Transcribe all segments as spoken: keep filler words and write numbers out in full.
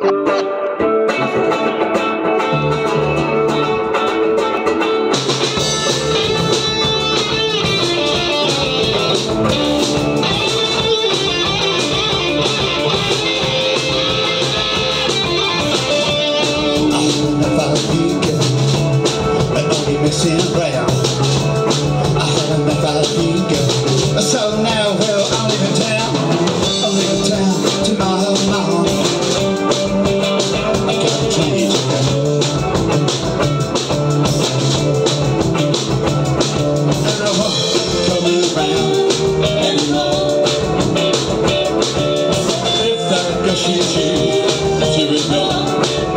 Missing around, I had enough I think of. So now, well, I live in town, I live in town to my home mom. I got a train to go, and I won't coming around anymore. If that girl she chooses to ignore,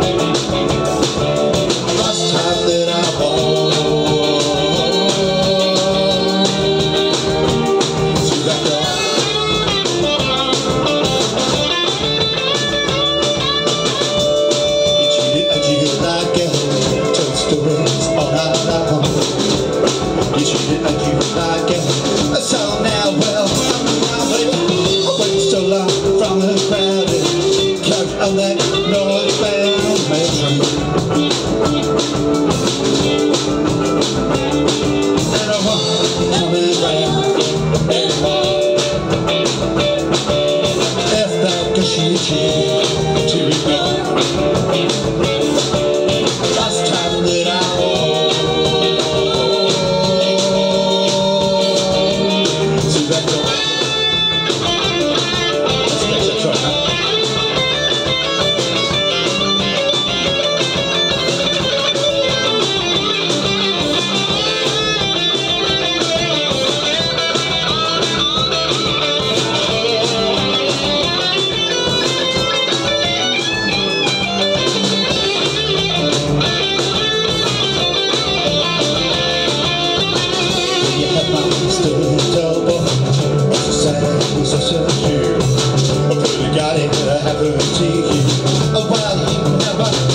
last time that I walked all night long, you treated like you like it. So now, well, I'm on my way. I waited so long from a crowded couch on that northbound metro, and I won't coming round anymore. If that girl she cheated to ignore, last time that I walked to that door. Let's give it a try, huh? Such a few, I really got it, I haven't seen you. Oh, well, you never